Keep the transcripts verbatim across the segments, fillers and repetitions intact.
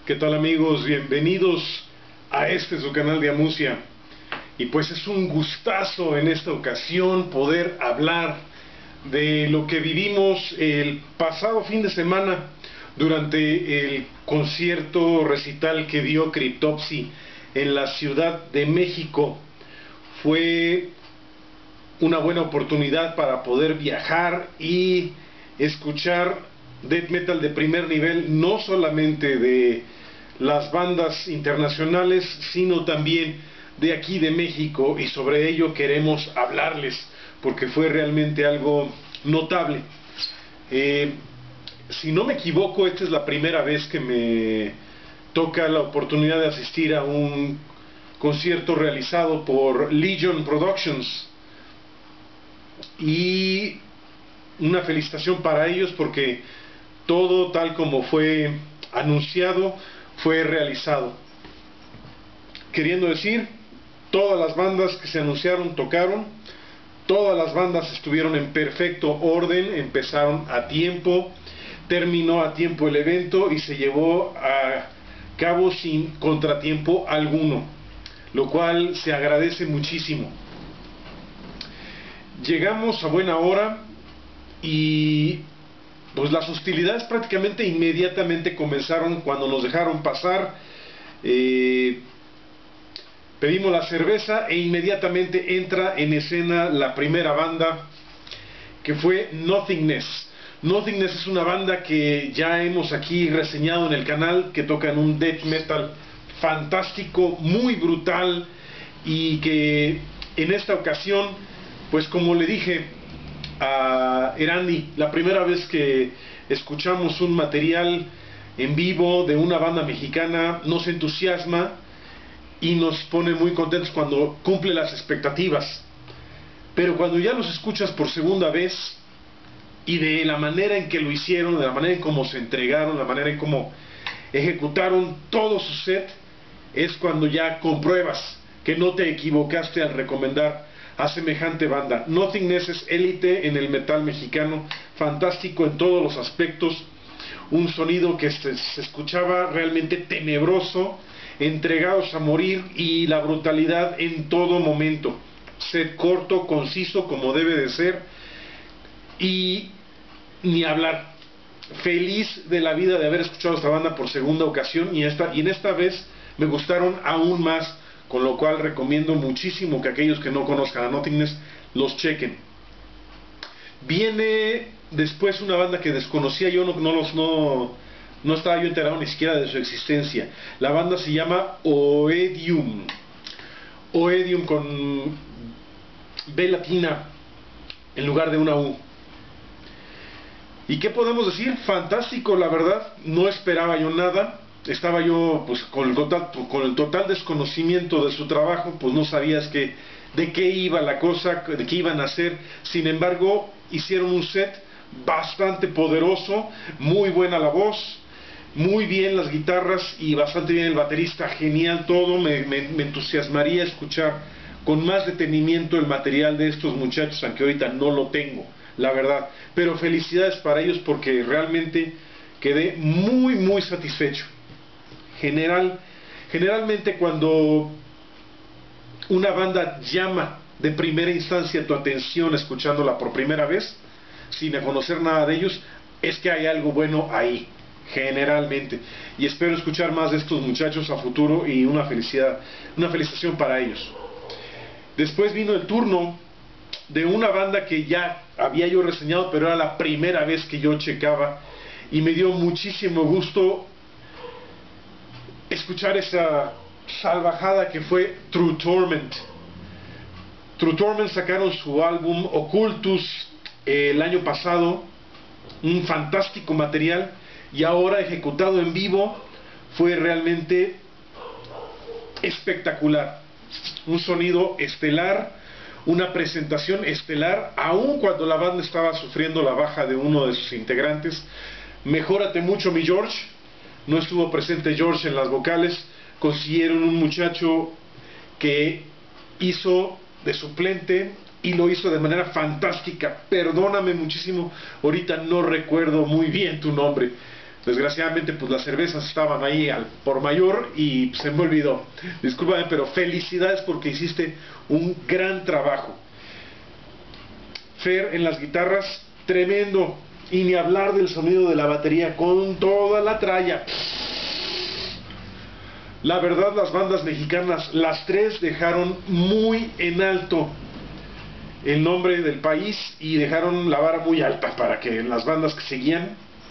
¿Qué tal, amigos? Bienvenidos a este su canal de Amusia. Y pues es un gustazo en esta ocasión poder hablar de lo que vivimos el pasado fin de semana durante el concierto recital que dio Cryptopsy en la Ciudad de México. Fue una buena oportunidad para poder viajar y escuchar death metal de primer nivel, no solamente de las bandas internacionales, sino también de aquí de México, y sobre ello queremos hablarles porque fue realmente algo notable. Eh, si no me equivoco, esta es la primera vez que me toca la oportunidad de asistir a un concierto realizado por Legion Productions, y una felicitación para ellos porque todo tal como fue anunciado fue realizado. Queriendo decir, todas las bandas que se anunciaron tocaron, todas las bandas estuvieron en perfecto orden, empezaron a tiempo, terminó a tiempo el evento y se llevó a cabo sin contratiempo alguno, lo cual se agradece muchísimo. Llegamos a buena hora y pues las hostilidades prácticamente inmediatamente comenzaron cuando nos dejaron pasar. Eh, pedimos la cerveza e inmediatamente entra en escena la primera banda, que fue Nothingness. Nothingness es una banda que ya hemos aquí reseñado en el canal, que tocan un death metal fantástico, muy brutal, y que en esta ocasión, pues como le dije a Erandi, la primera vez que escuchamos un material en vivo de una banda mexicana, nos entusiasma y nos pone muy contentos cuando cumple las expectativas. Pero cuando ya los escuchas por segunda vez, y de la manera en que lo hicieron, de la manera en cómo se entregaron, la manera en cómo ejecutaron todo su set, es cuando ya compruebas que no te equivocaste al recomendar a semejante banda. Nothingness es élite en el metal mexicano, fantástico en todos los aspectos, un sonido que se, se escuchaba realmente tenebroso, entregados a morir, y la brutalidad en todo momento. Set corto, conciso, como debe de ser, y ni hablar. Feliz de la vida de haber escuchado esta banda por segunda ocasión, y, esta, y en esta vez me gustaron aún más, con lo cual recomiendo muchísimo que aquellos que no conozcan a Nothingness los chequen. Viene después una banda que desconocía yo, no, no, los, no, no estaba yo enterado ni siquiera de su existencia. La banda se llama Oedium. Oedium con B latina en lugar de una U. ¿Y qué podemos decir? Fantástico, la verdad. No esperaba yo nada. Estaba yo pues con el total, con el total desconocimiento de su trabajo, pues no sabías que, de qué iba la cosa, de qué iban a hacer. Sin embargo, hicieron un set bastante poderoso, muy buena la voz, muy bien las guitarras y bastante bien el baterista, genial todo. Me, me, me entusiasmaría escuchar con más detenimiento el material de estos muchachos, aunque ahorita no lo tengo, la verdad. Pero felicidades para ellos porque realmente quedé muy muy satisfecho. General, generalmente cuando una banda llama de primera instancia tu atención escuchándola por primera vez, sin conocer nada de ellos, es que hay algo bueno ahí, generalmente. Y espero escuchar más de estos muchachos a futuro, y una felicidad, una felicitación para ellos. Después vino el turno de una banda que ya había yo reseñado, pero era la primera vez que yo checaba, y me dio muchísimo gusto escuchar esa salvajada que fue True Torment. True Torment sacaron su álbum Occultus eh, el año pasado, un fantástico material, y ahora ejecutado en vivo fue realmente espectacular. Un sonido estelar, una presentación estelar, aun cuando la banda estaba sufriendo la baja de uno de sus integrantes. Mejórate mucho, mi George. No estuvo presente George en las vocales. Consiguieron un muchacho que hizo de suplente y lo hizo de manera fantástica. Perdóname muchísimo, ahorita no recuerdo muy bien tu nombre, desgraciadamente pues las cervezas estaban ahí al por mayor y se me olvidó. Discúlpame, pero felicidades porque hiciste un gran trabajo. Fer en las guitarras, tremendo, y ni hablar del sonido de la batería con toda la tralla. La verdad, las bandas mexicanas, las tres dejaron muy en alto el nombre del país y dejaron la vara muy alta para que las bandas que seguían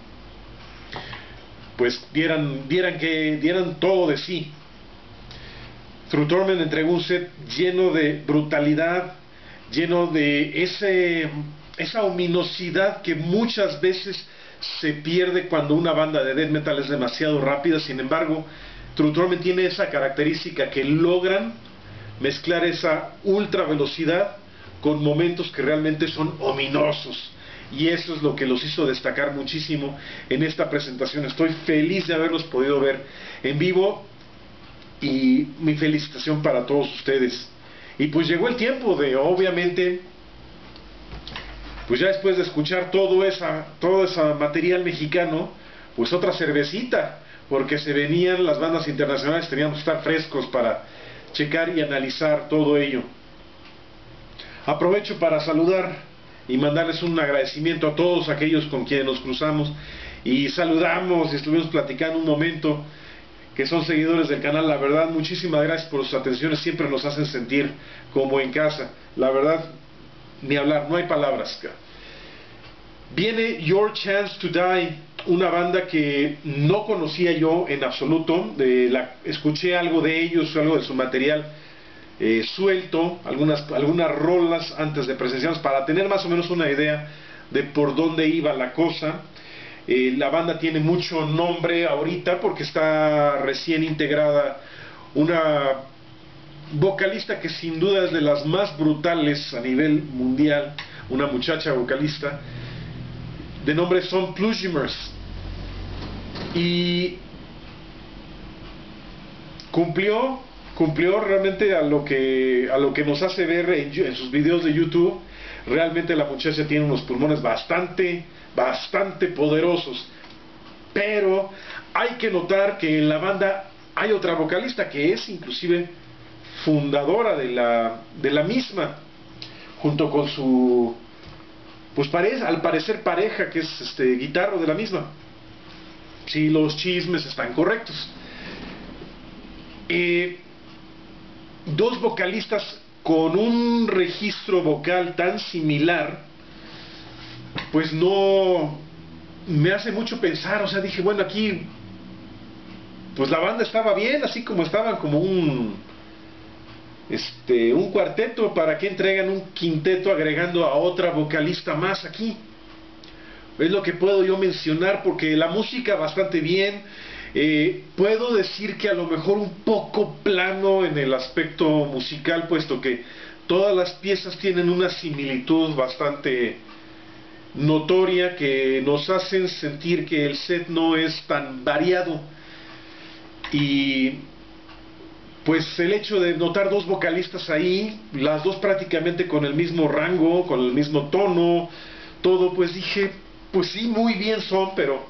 pues dieran, dieran, que, dieran todo de sí. True Torment entregó un set lleno de brutalidad, lleno de ese, esa ominosidad que muchas veces se pierde cuando una banda de death metal es demasiado rápida. Sin embargo, True Torment tiene esa característica que logran mezclar esa ultra velocidad con momentos que realmente son ominosos, y eso es lo que los hizo destacar muchísimo en esta presentación. Estoy feliz de haberlos podido ver en vivo y mi felicitación para todos ustedes. Y pues llegó el tiempo de, obviamente, pues ya después de escuchar todo esa, todo ese material mexicano, pues otra cervecita, porque se venían las bandas internacionales, teníamos que estar frescos para checar y analizar todo ello. Aprovecho para saludar y mandarles un agradecimiento a todos aquellos con quienes nos cruzamos y saludamos y estuvimos platicando un momento, que son seguidores del canal. La verdad, muchísimas gracias por sus atenciones, siempre nos hacen sentir como en casa. La verdad, ni hablar, no hay palabras. Viene Your Chance to Die, una banda que no conocía yo en absoluto. De la, escuché algo de ellos, algo de su material eh, suelto, algunas, algunas rolas antes de presenciarlos para tener más o menos una idea de por dónde iba la cosa. Eh, la banda tiene mucho nombre ahorita porque está recién integrada una vocalista que sin duda es de las más brutales a nivel mundial, una muchacha vocalista de nombre Son Plujimers, y cumplió cumplió realmente a lo que a lo que nos hace ver en, en sus videos de YouTube. Realmente la muchacha tiene unos pulmones bastante bastante poderosos, pero hay que notar que en la banda hay otra vocalista que es inclusive fundadora de la de la misma, junto con su pues parece, al parecer pareja, que es este guitarro de la misma, si los chismes están correctos. Eh, dos vocalistas con un registro vocal tan similar, pues no me hace mucho pensar. O sea, dije, bueno, aquí pues la banda estaba bien, así como estaban como un este un cuarteto. ¿Para qué entregan un quinteto agregando a otra vocalista más aquí? Es lo que puedo yo mencionar, porque la música bastante bien. Eh, puedo decir que a lo mejor un poco plano en el aspecto musical, puesto que todas las piezas tienen una similitud bastante notoria que nos hacen sentir que el set no es tan variado. Y pues el hecho de notar dos vocalistas ahí, las dos prácticamente con el mismo rango, con el mismo tono, todo, pues dije, pues sí, muy bien son, pero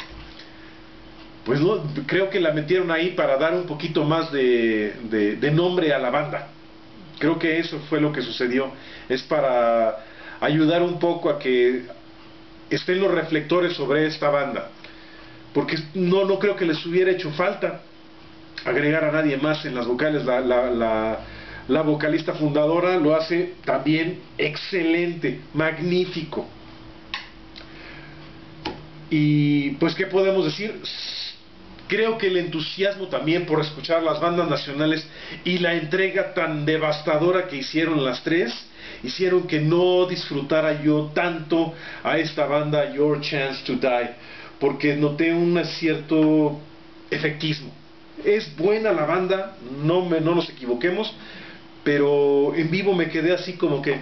pues no, creo que la metieron ahí para dar un poquito más de, de, de nombre a la banda. Creo que eso fue lo que sucedió. Es para ayudar un poco a que estén los reflectores sobre esta banda, porque no, no creo que les hubiera hecho falta agregar a nadie más en las vocales. La, la, la, la vocalista fundadora lo hace también excelente, magnífico. Y pues, ¿qué podemos decir? Creo que el entusiasmo también por escuchar las bandas nacionales y la entrega tan devastadora que hicieron las tres, hicieron que no disfrutara yo tanto a esta banda Your Chance to Die, porque noté un cierto efectismo. Es buena la banda, no, me, no nos equivoquemos, pero en vivo me quedé así como que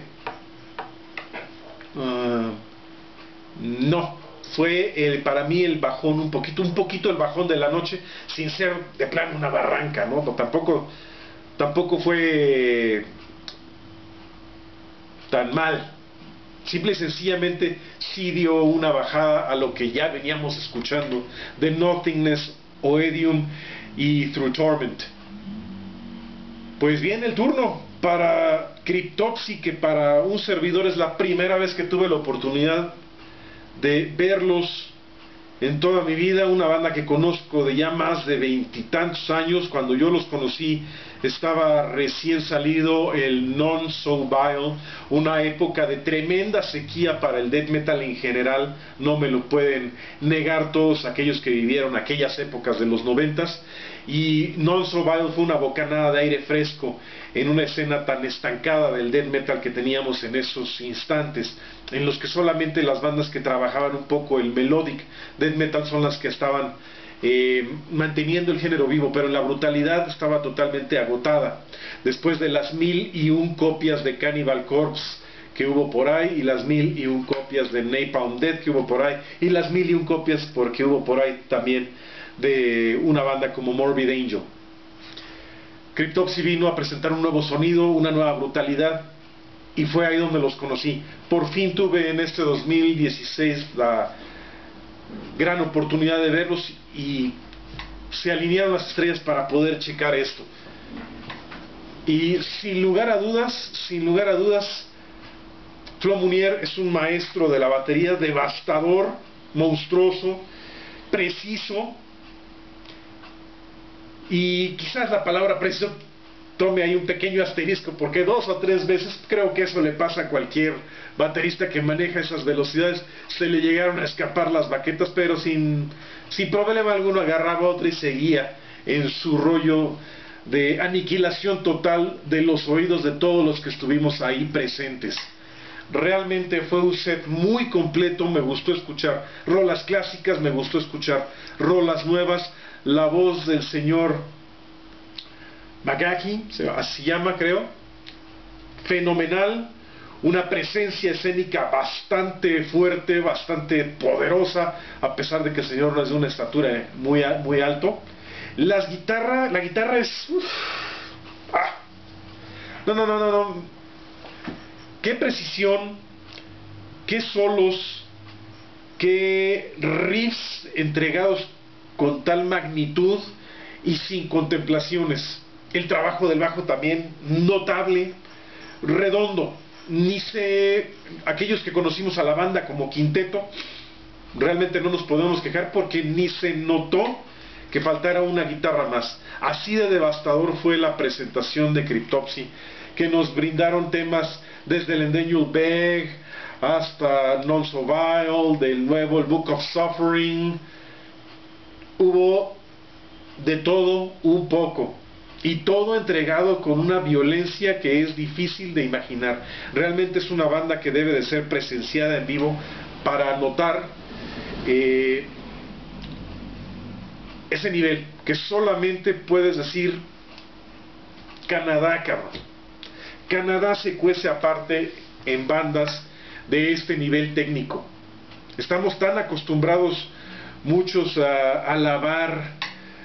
uh, no. Fue el, para mí el bajón, un poquito, un poquito el bajón de la noche, sin ser de plano una barranca, ¿no? Tampoco, tampoco fue tan mal. simple y sencillamente sí dio una bajada a lo que ya veníamos escuchando de Nothingness, Oedium y Through Torment. Pues viene el turno para Cryptopsy, que para un servidor es la primera vez que tuve la oportunidad de verlos en toda mi vida, una banda que conozco de ya más de veintitantos años. Cuando yo los conocí estaba recién salido el Non So Vile, una época de tremenda sequía para el death metal en general, no me lo pueden negar todos aquellos que vivieron aquellas épocas de los noventas, y Non So Vile fue una bocanada de aire fresco en una escena tan estancada del death metal que teníamos en esos instantes, en los que solamente las bandas que trabajaban un poco el melodic death metal son las que estaban eh, manteniendo el género vivo, pero la brutalidad estaba totalmente agotada después de las mil y un copias de Cannibal Corpse que hubo por ahí, y las mil y un copias de Napalm Death que hubo por ahí, y las mil y un copias porque hubo por ahí también de una banda como Morbid Angel. Cryptopsy vino a presentar un nuevo sonido, una nueva brutalidad, y fue ahí donde los conocí. Por fin tuve en este dos mil dieciséis la gran oportunidad de verlos y se alinearon las estrellas para poder checar esto. Y sin lugar a dudas, sin lugar a dudas, Flo Munier es un maestro de la batería, devastador, monstruoso, preciso. Y quizás la palabra preciso tome ahí un pequeño asterisco, porque dos o tres veces, creo que eso le pasa a cualquier baterista que maneja esas velocidades, se le llegaron a escapar las baquetas, pero sin, sin problema alguno agarraba otra y seguía en su rollo de aniquilación total de los oídos de todos los que estuvimos ahí presentes. Realmente fue un set muy completo, me gustó escuchar rolas clásicas, me gustó escuchar rolas nuevas, la voz del señor Magaki, así se llama creo, fenomenal, una presencia escénica bastante fuerte, bastante poderosa, a pesar de que el señor no es de una estatura muy, muy alto. Las guitarra, la guitarra es... Uf, ah, no, no, no, no, no, qué precisión, qué solos, qué riffs entregados con tal magnitud y sin contemplaciones. El trabajo del bajo también notable, redondo. Ni sé, aquellos que conocimos a la banda como quinteto, realmente no nos podemos quejar porque ni se notó que faltara una guitarra más. Así de devastador fue la presentación de Cryptopsy, que nos brindaron temas desde el Endangered Beg hasta Non So Vile, del nuevo el Book of Suffering. Hubo de todo un poco, y todo entregado con una violencia que es difícil de imaginar. Realmente es una banda que debe de ser presenciada en vivo para notar eh, ese nivel, que solamente puedes decir Canadá, cabrón. Canadá se cuece aparte en bandas de este nivel técnico. Estamos tan acostumbrados muchos a alabar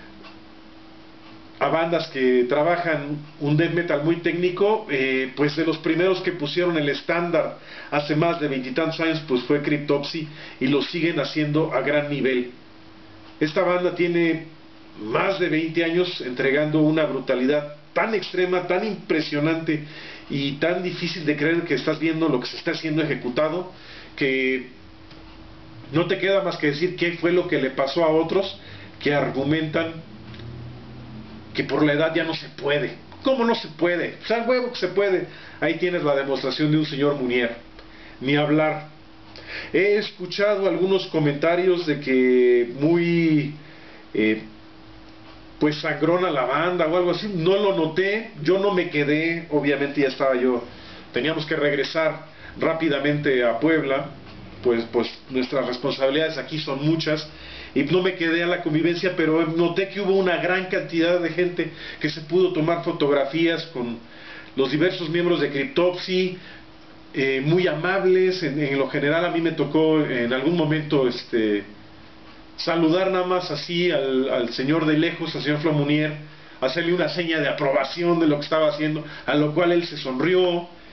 a bandas que trabajan un death metal muy técnico, eh, pues de los primeros que pusieron el estándar hace más de veintitantos años pues fue Cryptopsy, y lo siguen haciendo a gran nivel. Esta banda tiene más de veinte años entregando una brutalidad tan extrema, tan impresionante y tan difícil de creer que estás viendo lo que se está siendo ejecutado, que no te queda más que decir qué fue lo que le pasó a otros que argumentan que por la edad ya no se puede. ¿Cómo no se puede? O sea, huevo que se puede. Ahí tienes la demostración de un señor Munier. Ni hablar. He escuchado algunos comentarios de que muy eh, pues sangrona la banda o algo así. No lo noté, yo no me quedé, obviamente ya estaba yo, teníamos que regresar rápidamente a Puebla, pues, pues nuestras responsabilidades aquí son muchas, y no me quedé a la convivencia, pero noté que hubo una gran cantidad de gente que se pudo tomar fotografías con los diversos miembros de Cryptopsy, eh, muy amables. En, en lo general a mí me tocó en algún momento este saludar nada más así al, al señor de lejos, al señor Flo Munier, hacerle una seña de aprobación de lo que estaba haciendo, a lo cual él se sonrió.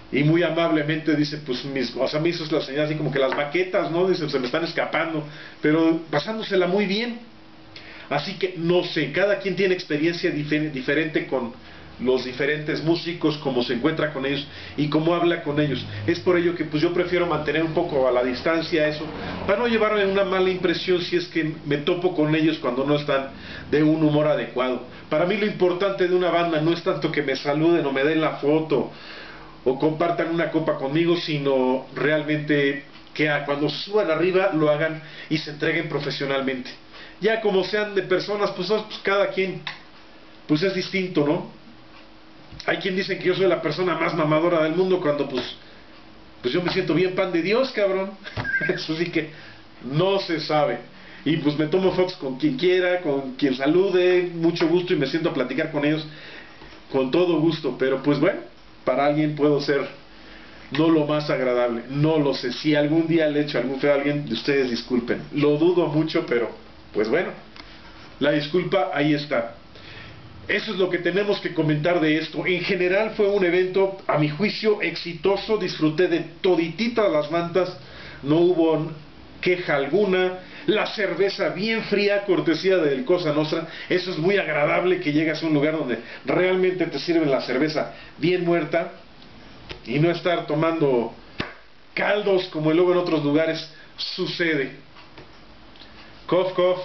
y muy amablemente dice, pues mis, o sea, me hizo la señal así como que las baquetas, ¿no? Dice, se me están escapando, pero pasándosela muy bien. Así que no sé, cada quien tiene experiencia difer diferente con los diferentes músicos, cómo se encuentra con ellos y cómo habla con ellos. Es por ello que pues yo prefiero mantener un poco a la distancia eso, para no llevarme una mala impresión si es que me topo con ellos cuando no están de un humor adecuado. Para mí lo importante de una banda no es tanto que me saluden o me den la foto o compartan una copa conmigo, sino realmente que a, cuando suban arriba lo hagan y se entreguen profesionalmente. Ya como sean de personas, pues, pues cada quien pues es distinto, ¿no? Hay quien dice que yo soy la persona más mamadora del mundo cuando pues pues yo me siento bien pan de Dios, cabrón. Eso sí que no se sabe. Y pues me tomo fotos con quien quiera, con quien salude, mucho gusto, y me siento a platicar con ellos con todo gusto. Pero pues bueno, para alguien puedo ser no lo más agradable, no lo sé. Si algún día le echo algún feo a alguien, ustedes disculpen. Lo dudo mucho, pero pues bueno, la disculpa ahí está. Eso es lo que tenemos que comentar de esto. En general fue un evento, a mi juicio, exitoso. Disfruté de todititas las bandas, no hubo queja alguna. La cerveza bien fría, cortesía del Cosa Nostra. Eso es muy agradable, que llegas a un lugar donde realmente te sirven la cerveza bien muerta y no estar tomando caldos como luego en otros lugares sucede. Cof, cof.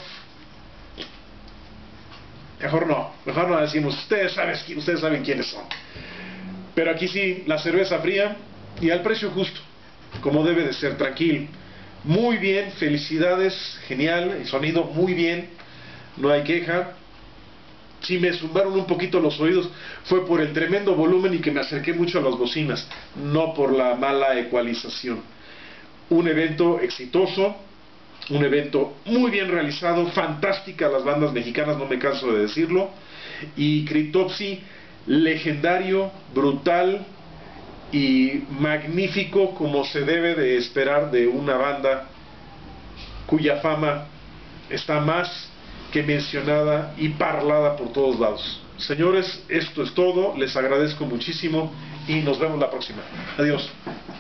Mejor no, mejor no decimos, ustedes saben, ustedes saben quiénes son. Pero aquí sí, la cerveza fría y al precio justo, como debe de ser, tranquilo. Muy bien, felicidades, genial, el sonido muy bien, no hay queja. Si me zumbaron un poquito los oídos fue por el tremendo volumen y que me acerqué mucho a las bocinas, no por la mala ecualización. Un evento exitoso, un evento muy bien realizado, fantástica las bandas mexicanas, no me canso de decirlo, y Cryptopsy, legendario, brutal y magnífico, como se debe de esperar de una banda cuya fama está más que mencionada y parlada por todos lados. Señores, esto es todo, les agradezco muchísimo y nos vemos la próxima. Adiós.